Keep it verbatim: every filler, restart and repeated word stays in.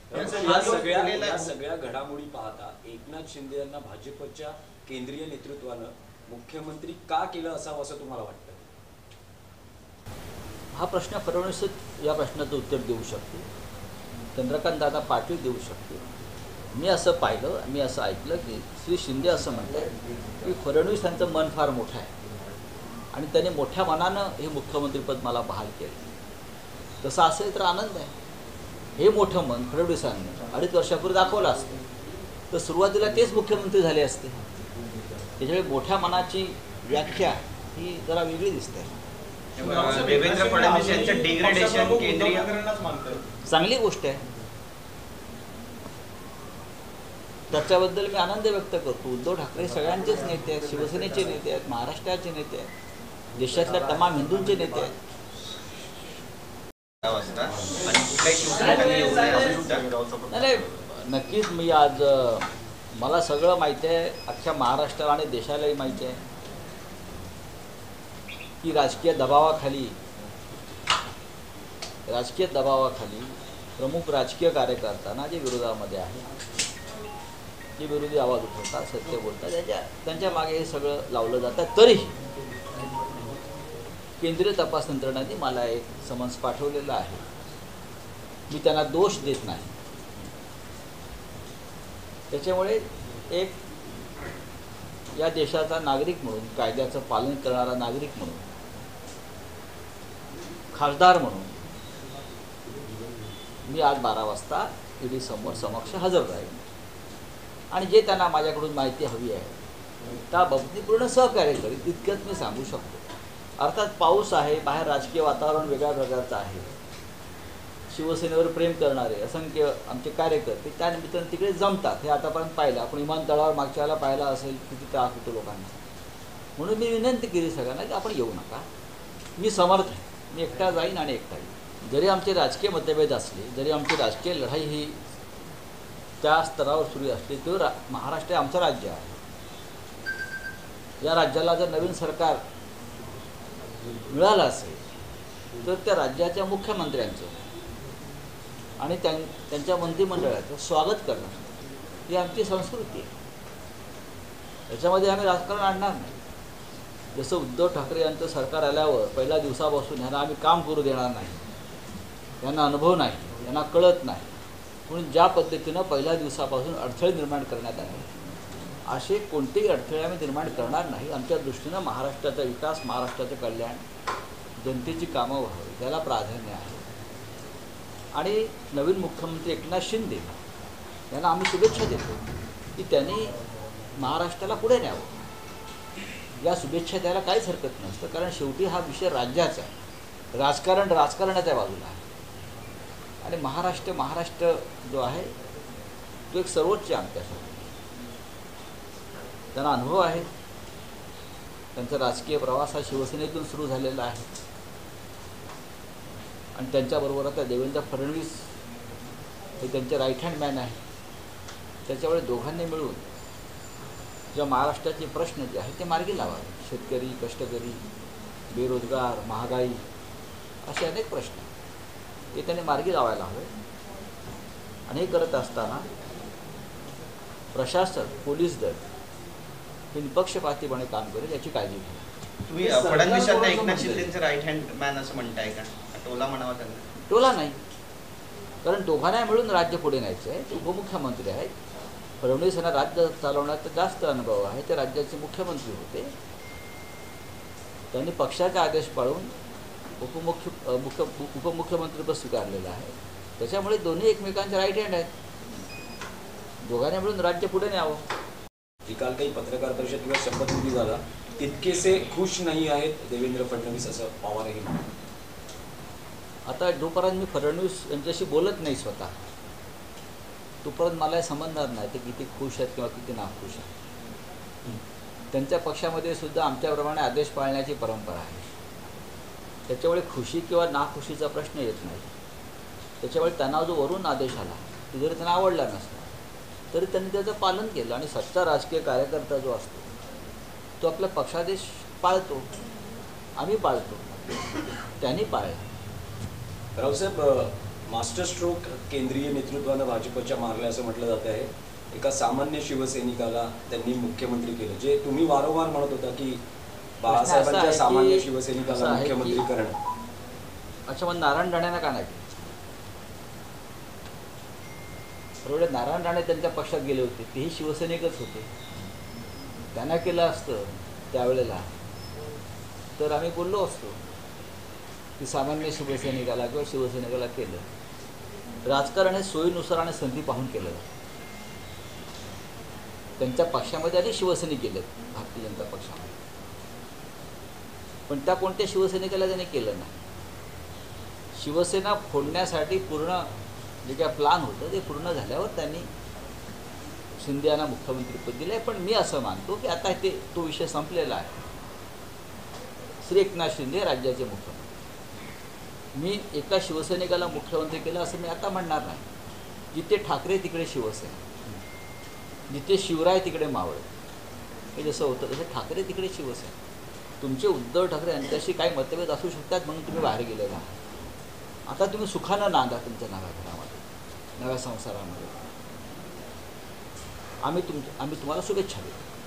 या सगळ्या या सगळ्या घडामोडी पाहता एकनाथ शिंदे यांना भाजपच्या केंद्रीय नेतृत्वानं मुख्यमंत्री का केलं असावं असं तुम्हाला वाटतं? हा प्रश्न फडणवीस या प्रश्नाचं उत्तर देऊ शकते, चंद्रकांत दादा पाटील देऊ शकते. मी असं पाहिलं, मी असं ऐकलं की श्री शिंदे असं म्हणतात की फडणवीस यांचं मन फार मोठं आहे आणि त्याने मोठ्या मनानं हे मुख्यमंत्रीपद मला बहाल केलं. तसं असेल तर आनंद आहे. हे मोठं मन फडणवीसांनी अडीच वर्षापूर्वी दाखवलं असतं तर सुरुवातीला तेच मुख्यमंत्री झाले असते. त्याच्यामुळे मोठ्या मनाची व्याख्या ही जरा वेगळी दिसते. देवेंद्र फडणवीस यांचं डिग्रेडेशन केंद्रीय चांगली गोष्ट आहे, त्याच्याबद्दल मी आनंद व्यक्त करतो. उद्धव ठाकरे सगळ्यांचेच नेते आहेत, शिवसेनेचे नेते आहेत, महाराष्ट्राचे नेते आहेत, देशातल्या तमाम हिंदूंचे नेते आहेत. नाही नक्कीच मी आज मला सगळं माहिती आहे, अख्ख्या महाराष्ट्राला आणि देशालाही माहिती आहे की राजकीय दबावाखाली राजकीय दबावाखाली प्रमुख राजकीय कार्यकर्त्यांना जे विरोधामध्ये आहे, जे विरोधी आवाज उठवतात, सत्य बोलतात, त्याच्या त्यांच्या मागे हे सगळं लावलं जातं. तरीही केंद्रीय तपास यंत्रणाने मला एक समन्स पाठवलेलं आहे. मी त्यांना दोष देत नाही. त्याच्यामुळे एक या देशाचा नागरिक म्हणून, कायद्याचं पालन करणारा नागरिक म्हणून, खासदार म्हणून मी आज बारा वाजता ईडी समोर समक्ष हजर राहील आणि जे त्यांना माझ्याकडून माहिती हवी आहे त्या बाबतीत पूर्ण सहकार्य करीत, इतकंच मी सांगू शकतो. अर्थात पाऊस आहे, बाहेर राजकीय वातावरण वेगळ्या प्रकारचं आहे. शिवसेनेवर प्रेम करणारे असंख्य आमचे कार्यकर्ते त्यानिमित्तानं तिकडे जमतात, हे आतापर्यंत पाहिलं. आपण विमानतळावर मागच्या वेळेला पाहिलं असेल किती त्रास होतो लोकांना. म्हणून मी विनंती केली सगळ्यांना की आपण येऊ नका. मी समर्थ आहे, मी एकटा जाईन आणि एकटा येईन. जरी आमचे राजकीय मतभेद असले, जरी आमची राजकीय लढाई ही त्या स्तरावर सुरू असली, तर रा महाराष्ट्र हे आमचं राज्य आहे. या राज्याला जर नवीन सरकार मिळालं असेल तर त्या राज्याच्या मुख्यमंत्र्यांचं आणि त्यां त्यांच्या मंत्रिमंडळाचं स्वागत करणं ही आमची संस्कृती आहे. याच्यामध्ये आम्ही राजकारण आणणार नाही. जसं उद्धव ठाकरे यांचं सरकार आल्यावर पहिल्या दिवसापासून ह्यांना आम्ही काम करू देणार नाही, यांना अनुभव नाही, यांना कळत नाही, म्हणून ज्या पद्धतीनं पहिल्या दिवसापासून अडथळे निर्माण करण्यात आले, असे कोणतेही अडथळे आम्ही निर्माण करणार नाही. आमच्या दृष्टीनं महाराष्ट्राचा विकास, महाराष्ट्राचं कल्याण, जनतेची कामं व्हावी त्याला प्राधान्य आहे. आणि नवीन मुख्यमंत्री एकनाथ शिंदे यांना आम्ही शुभेच्छा देतो की त्यांनी महाराष्ट्राला पुढे न्यावं. या शुभेच्छा द्यायला काहीच हरकत नसतं, कारण शेवटी हा विषय राज्याचा आहे. राजकारण राजकारणाच्या बाजूला आहे आणि महाराष्ट्र महाराष्ट्र जो आहे तो एक सर्वोच्च आमच्यासाठी. त्यांना अनुभव आहे, त्यांचा राजकीय प्रवास हा शिवसेनेतून सुरू झालेला आहे आणि त्यांच्याबरोबर आता देवेंद्र फडणवीस हे त्यांचे राईट हँड मॅन आहे. त्याच्यामुळे दोघांनी मिळून ज्या महाराष्ट्राचे प्रश्न जे आहेत ते मार्गी लावावे. शेतकरी, कष्टकरी, बेरोजगार, महागाई असे अनेक प्रश्न ते त्यांनी मार्गी लावायला हवे. आणि हे करत असताना प्रशासन, पोलीस दल हे निपक्षपातीपणे काम करेल याची काळजी घ्या. तुम्ही फडणवीसांना एकनाथ शिंदेचं राईट हँड मॅन असं म्हणताय का? टोला म्हणावा त्यांना? टोला नाही, कारण दोघांना मिळून राज्य पुढे न्यायचं आहे. ते उपमुख्यमंत्री आहेत. फडणवीस यांना राज्य चालवण्याचा जास्त अनुभव आहे, ते राज्याचे मुख्यमंत्री होते. त्यांनी पक्षाचा आदेश पाळून उपमुख्य मुख्य उपमुख्यमंत्रीपद स्वीकारलेलं आहे. त्याच्यामुळे दोन्ही एकमेकांचे राईट हँड आहेत. दोघांनी मिळून राज्य पुढे न्यावं. काल काही पत्रकार परिषद किंवा शपथविधी झाला, तितकेसे खुश नाही आहेत देवेंद्र फडणवीस असं पवारही म्हणतात. आता जोपर्यंत मी फडणवीस यांच्याशी बोलत नाही स्वतः, तोपर्यंत मला समजणार नाही ते किती खुश आहेत किंवा किती नाखुश आहेत. त्यांच्या पक्षामध्ये सुद्धा आमच्याप्रमाणे आदेश पाळण्याची परंपरा आहे. त्याच्यामुळे खुशी किंवा नाखुशीचा प्रश्न येत नाही. त्याच्यामुळे त्यांना जो वरून आदेश आला तो जरी त्यांना आवडला नसला तरी त्यांनी त्याचं पालन केलं. आणि सच्चा राजकीय कार्यकर्ता जो असतो तो आपला पक्षादेश पाळतो, आम्ही पाळतो, त्यांनी पाळला. रावसाहेब, मास्टर स्ट्रोक केंद्रीय नेतृत्वानं भाजपच्या मारल्या असं म्हटलं जात आहे. एका सामान्य शिवसैनिकाला त्यांनी मुख्यमंत्री केलं, जे तुम्ही वारंवार म्हणत होता की बाळासाहेबांच्या सामान्य शिवसैनिकाला मुख्यमंत्री करणं. अच्छा, मग नारायण राणेंना का नाही केलं? बरोबर, नारायण राणे त्यांच्या पक्षात गेले होते, तेही शिवसैनिकच होते. त्यांना केलं असतं त्यावेळेला तर आम्ही बोललो असतो की सामान्य शिवसैनिकाला किंवा शिवसैनिकाला केलं. राजकारण हे सोयीनुसार आणि संधी पाहून केलं. त्यांच्या पक्षामध्ये आधी शिवसैनिक गेलेत भारतीय जनता पक्षामध्ये, पण त्या कोणत्या शिवसैनिकाला त्यांनी केलं नाही. शिवसेना फोडण्यासाठी पूर्ण जे काय प्लान होतं ते पूर्ण झाल्यावर त्यांनी शिंदे यांना मुख्यमंत्रीपद दिलं आहे. पण मी असं मानतो की आता ते तो विषय संपलेला आहे. श्री एकनाथ शिंदे राज्याचे मुख्यमंत्री. मी एका शिवसैनिकाला मुख्यमंत्री केलं असं मी आता म्हणणार नाही. जिथे ठाकरे तिकडे शिवसेना, जिथे शिवराय तिकडे मावळ, हे जसं होतं तसं ठाकरे तिकडे शिवसेना. तुमचे उद्धव ठाकरे यांच्याशी काही मतभेद असू शकतात म्हणून तुम्ही बाहेर गेलेला आहात. आता तुम्ही सुखानं नांदा तुमच्या नव्या घरामध्ये, नव्या संसारामध्ये. आम्ही तुम आम्ही तुम्हाला शुभेच्छा देतो.